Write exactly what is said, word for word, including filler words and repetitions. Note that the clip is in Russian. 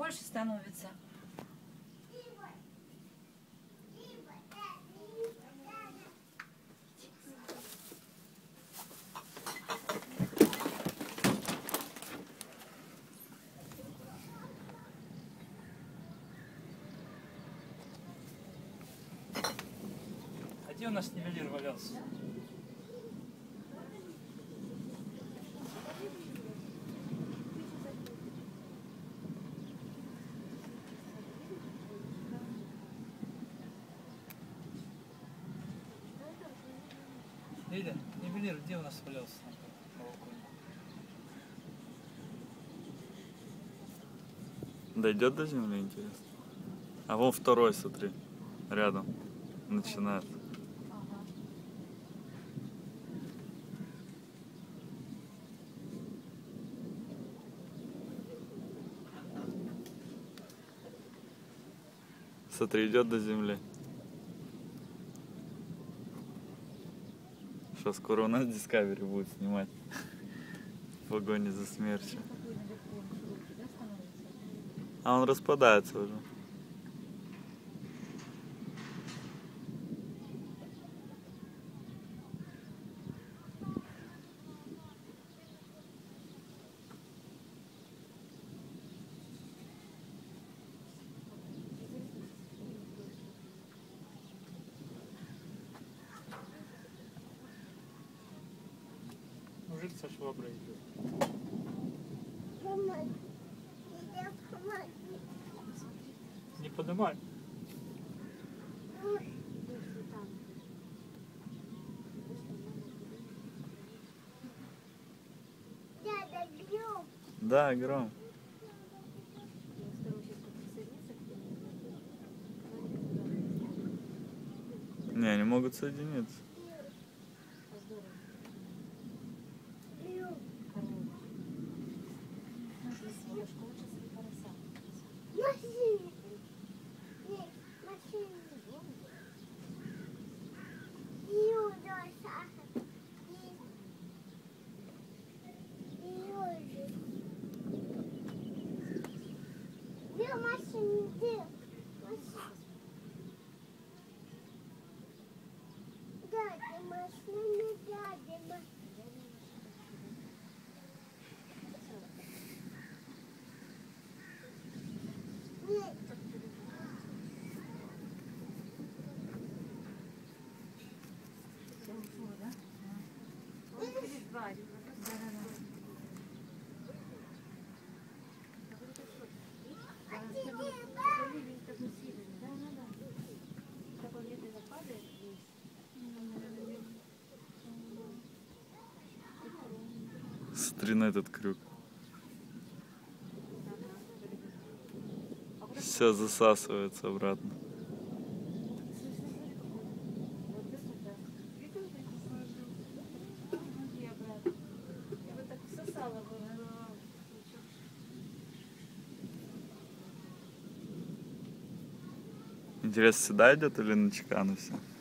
больше становится. А где у нас нивелир валялся? Лиля, нивелир где у нас валялся? Дойдет до земли, интересно. А вон второй, смотри, рядом начинает. Смотри, идет до земли. Что, скоро у нас Discovery будет снимать в погоне за смерчем. А он распадается уже. Мужик со шваброй идет. Не поднимай. Да, гром. Не, они могут соединиться. Смотри на этот крюк. Все засасывается обратно. Интересно, сюда идет или на чекану все?